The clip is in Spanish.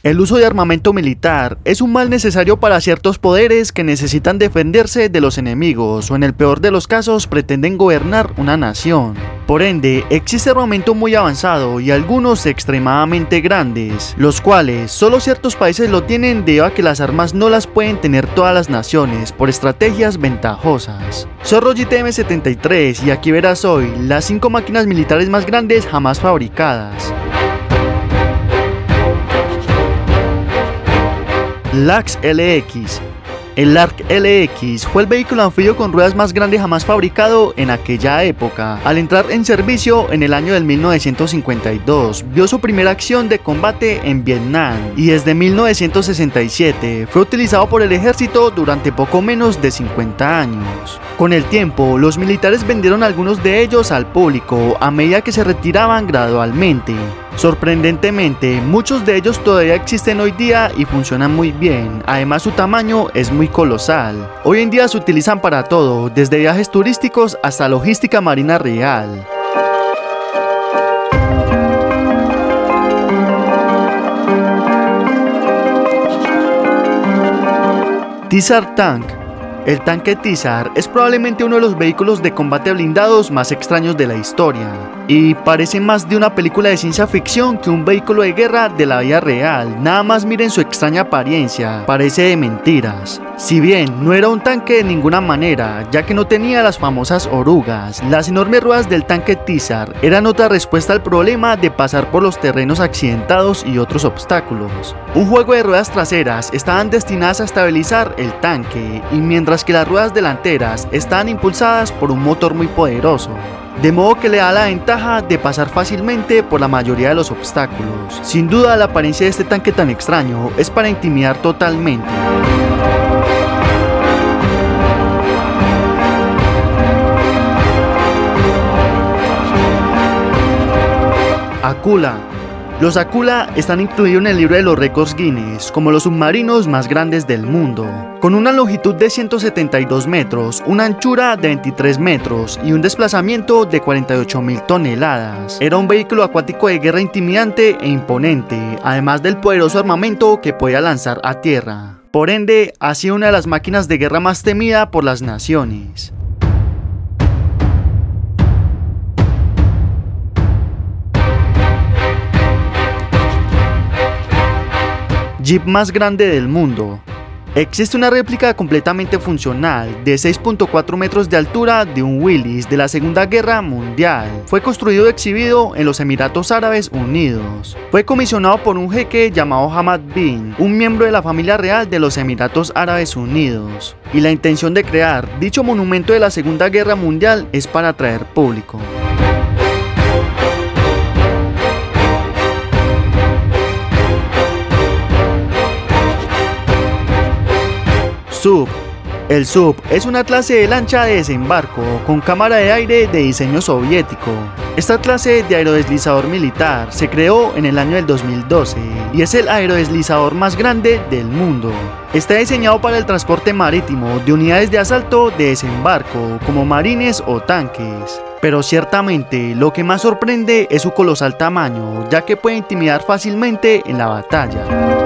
El uso de armamento militar es un mal necesario para ciertos poderes que necesitan defenderse de los enemigos o en el peor de los casos pretenden gobernar una nación. Por ende, existe armamento muy avanzado y algunos extremadamente grandes, los cuales solo ciertos países lo tienen debido a que las armas no las pueden tener todas las naciones por estrategias ventajosas. Soy RoGTM73 y aquí verás hoy las 5 máquinas militares más grandes jamás fabricadas. LAX LX. El Lark LX fue el vehículo anfibio con ruedas más grande jamás fabricado en aquella época. Al entrar en servicio en el año del 1952, vio su primera acción de combate en Vietnam y desde 1967 fue utilizado por el ejército durante poco menos de 50 años. Con el tiempo, los militares vendieron algunos de ellos al público a medida que se retiraban gradualmente. Sorprendentemente, muchos de ellos todavía existen hoy día y funcionan muy bien, además su tamaño es muy colosal. Hoy en día se utilizan para todo, desde viajes turísticos hasta logística marina real. T-SAR Tank. El tanque T-SAR es probablemente uno de los vehículos de combate blindados más extraños de la historia, y parece más de una película de ciencia ficción que un vehículo de guerra de la vida real. Nada más miren su extraña apariencia, parece de mentiras. Si bien no era un tanque de ninguna manera, ya que no tenía las famosas orugas, las enormes ruedas del tanque T-SAR eran otra respuesta al problema de pasar por los terrenos accidentados y otros obstáculos. Un juego de ruedas traseras estaban destinadas a estabilizar el tanque, y mientras que las ruedas delanteras estaban impulsadas por un motor muy poderoso, de modo que le da la ventaja de pasar fácilmente por la mayoría de los obstáculos. Sin duda, la apariencia de este tanque tan extraño es para intimidar totalmente. Akula. Los Akula están incluidos en el libro de los récords Guinness como los submarinos más grandes del mundo. Con una longitud de 172 metros, una anchura de 23 metros y un desplazamiento de 48.000 toneladas. Era un vehículo acuático de guerra intimidante e imponente, además del poderoso armamento que podía lanzar a tierra. Por ende, ha sido una de las máquinas de guerra más temida por las naciones. Jeep más grande del mundo. Existe una réplica completamente funcional de 6.4 metros de altura de un Willys de la Segunda Guerra Mundial. Fue construido y exhibido en los Emiratos Árabes Unidos. Fue comisionado por un jeque llamado Hamad bin, un miembro de la familia real de los Emiratos Árabes Unidos. Y la intención de crear dicho monumento de la Segunda Guerra Mundial es para atraer público. SUB. El SUB es una clase de lancha de desembarco con cámara de aire de diseño soviético. Esta clase de aerodeslizador militar se creó en el año del 2012 y es el aerodeslizador más grande del mundo. Está diseñado para el transporte marítimo de unidades de asalto de desembarco como marines o tanques. Pero ciertamente lo que más sorprende es su colosal tamaño, ya que puede intimidar fácilmente en la batalla.